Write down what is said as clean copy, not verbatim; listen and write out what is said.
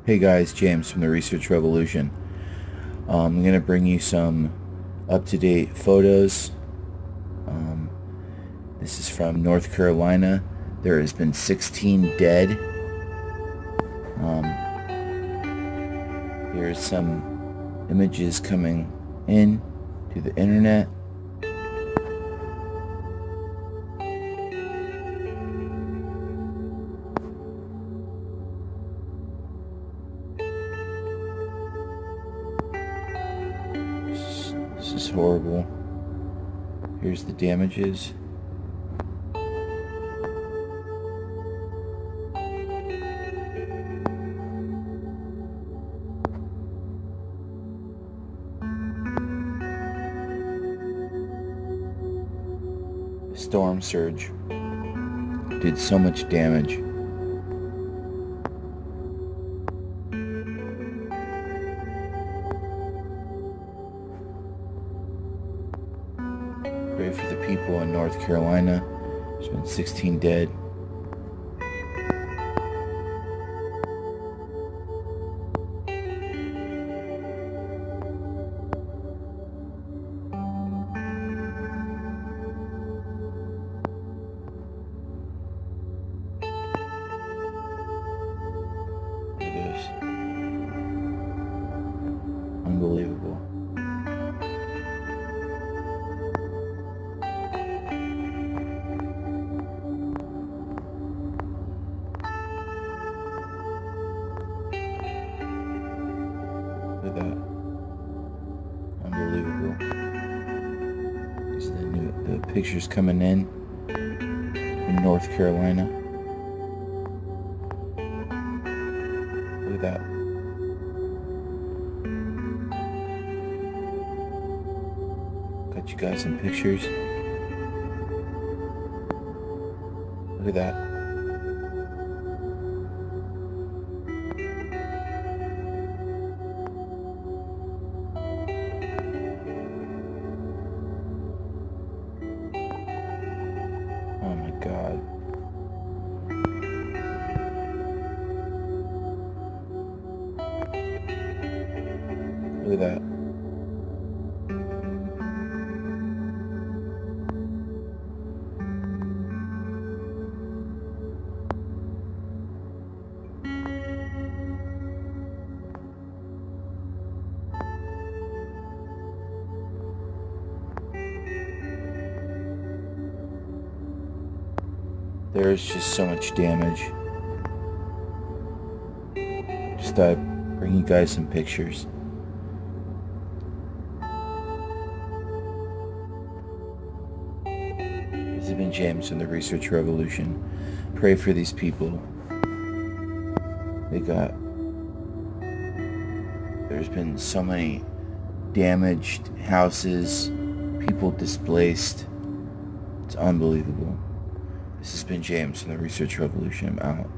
Hey guys, James from the Research Revolution. I'm going to bring you some up-to-date photos. This is from North Carolina. There has been 16 dead. Here's some images coming in to the internet. This is horrible. Here's the damages. Storm surge did so much damage. Pray for the people in North Carolina. There's been 16 dead. Look at this. Unbelievable. Look at that. Unbelievable. These are the pictures coming in from North Carolina. Look at that. Got you guys some pictures. Look at that. Oh my God. Look at that. There's just so much damage. Just thought I'd bring you guys some pictures. This has been James from the Research Revolution. Pray for these people. There's been so many damaged houses, people displaced. It's unbelievable. This has been James from the Research Revolution. I'm out.